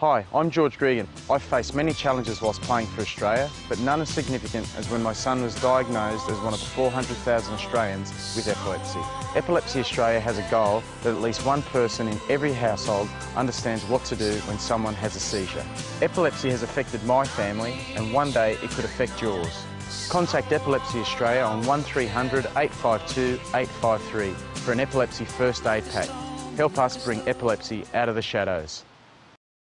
Hi, I'm George Gregan. I've faced many challenges whilst playing for Australia, but none as significant as when my son was diagnosed as one of the 400,000 Australians with epilepsy. Epilepsy Australia has a goal that at least one person in every household understands what to do when someone has a seizure. Epilepsy has affected my family, and one day it could affect yours. Contact Epilepsy Australia on 1300 852 853 for an epilepsy first aid pack. Help us bring epilepsy out of the shadows.